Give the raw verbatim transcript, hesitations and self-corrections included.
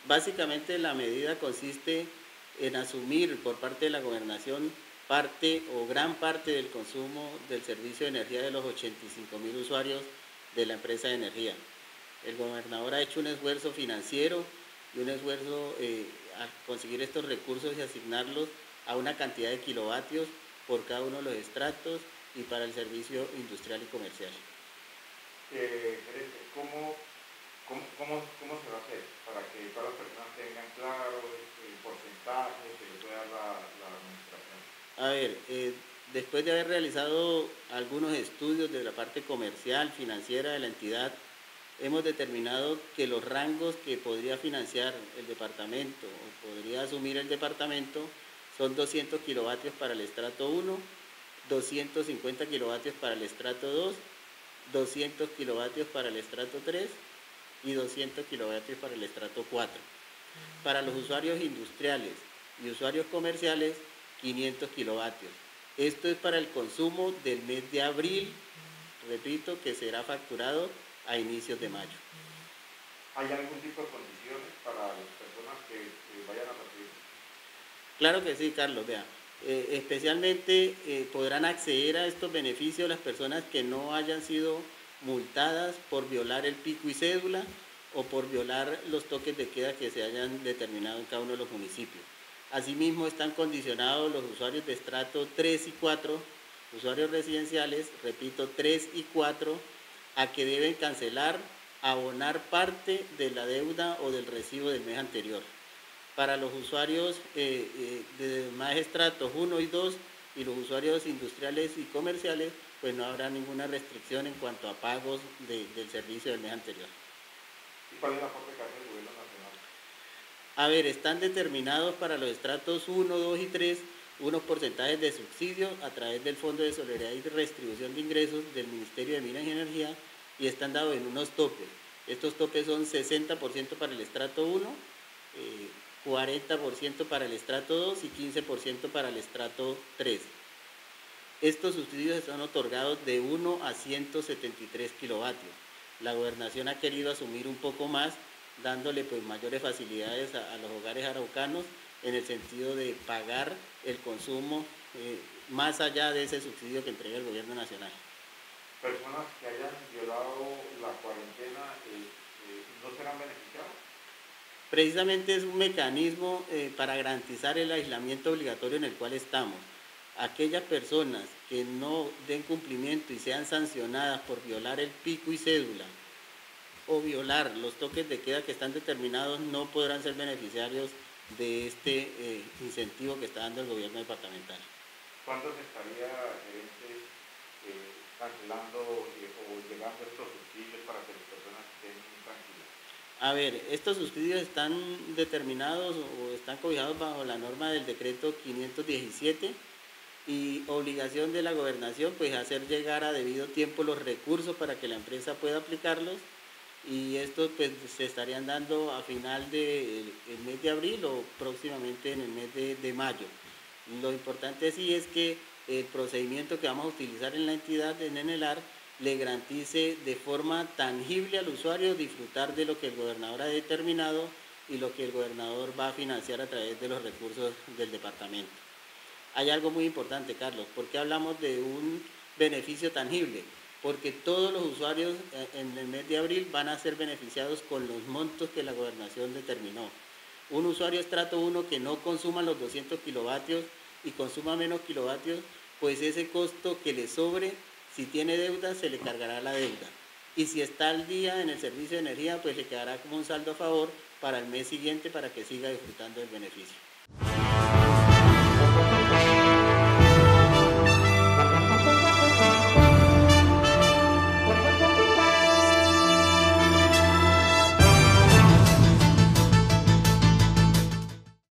Básicamente la medida consiste en asumir por parte de la gobernación parte o gran parte del consumo del servicio de energía de los ochenta y cinco mil usuarios de la empresa de energía. El gobernador ha hecho un esfuerzo financiero y un esfuerzo eh, a conseguir estos recursos y asignarlos a una cantidad de kilovatios por cada uno de los estratos y para el servicio industrial y comercial. Eh, gerente, ¿cómo, cómo, cómo, ¿cómo se va a hacer para que todas las personas tengan claro el porcentaje que le puede dar la, la administración? A ver, eh, después de haber realizado algunos estudios de la parte comercial, financiera de la entidad, hemos determinado que los rangos que podría financiar el departamento o podría asumir el departamento son doscientos kilovatios para el estrato uno, doscientos cincuenta kilovatios para el estrato dos, doscientos kilovatios para el estrato tres y doscientos kilovatios para el estrato cuatro. Para los usuarios industriales y usuarios comerciales, quinientos kilovatios. Esto es para el consumo del mes de abril, repito, que será facturado a inicios de mayo. ¿Hay algún tipo de condiciones para las personas que, que vayan a recibir? Claro que sí, Carlos, vea. Eh, especialmente eh, podrán acceder a estos beneficios las personas que no hayan sido multadas por violar el pico y cédula o por violar los toques de queda que se hayan determinado en cada uno de los municipios. Asimismo, están condicionados los usuarios de estrato tres y cuatro, usuarios residenciales, repito, tres y cuatro, a que deben cancelar, abonar parte de la deuda o del recibo del mes anterior. Para los usuarios eh, eh, de más estratos uno y dos y los usuarios industriales y comerciales, pues no habrá ninguna restricción en cuanto a pagos de, del servicio del mes anterior. ¿Y cuál es la aporte que hace el gobierno nacional? A ver, están determinados para los estratos uno, dos y tres unos porcentajes de subsidio a través del Fondo de Solidaridad y Redistribución de Ingresos del Ministerio de Minas y Energía y están dados en unos topes. Estos topes son sesenta por ciento para el estrato uno, eh, cuarenta por ciento para el estrato dos y quince por ciento para el estrato tres. Estos subsidios están otorgados de uno a ciento setenta y tres kilovatios. La gobernación ha querido asumir un poco más, dándole pues mayores facilidades a, a los hogares araucanos en el sentido de pagar el consumo eh, más allá de ese subsidio que entrega el gobierno nacional. ¿Personas que hayan violado la cuarentena eh, eh, no serán beneficiadas? Precisamente es un mecanismo eh, para garantizar el aislamiento obligatorio en el cual estamos. Aquellas personas que no den cumplimiento y sean sancionadas por violar el pico y cédula o violar los toques de queda que están determinados no podrán ser beneficiarios de este eh, incentivo que está dando el gobierno departamental. ¿Cuánto se estaría, gerente, eh, cancelando eh, o llegando a estos subsidios para que las personas estén tranquilas? A ver, estos subsidios están determinados o están cobijados bajo la norma del decreto quinientos diecisiete y obligación de la gobernación pues hacer llegar a debido tiempo los recursos para que la empresa pueda aplicarlos y estos pues se estarían dando a final del mes de abril o próximamente en el mes de, de mayo. Lo importante sí es que el procedimiento que vamos a utilizar en la entidad, en Enelar, le garantice de forma tangible al usuario disfrutar de lo que el gobernador ha determinado y lo que el gobernador va a financiar a través de los recursos del departamento. Hay algo muy importante, Carlos, ¿por qué hablamos de un beneficio tangible? Porque todos los usuarios en el mes de abril van a ser beneficiados con los montos que la gobernación determinó. Un usuario estrato uno que no consuma los doscientos kilovatios y consuma menos kilovatios, pues ese costo que le sobre, si tiene deuda, se le cargará la deuda. Y si está al día en el servicio de energía, pues le quedará como un saldo a favor para el mes siguiente para que siga disfrutando del beneficio.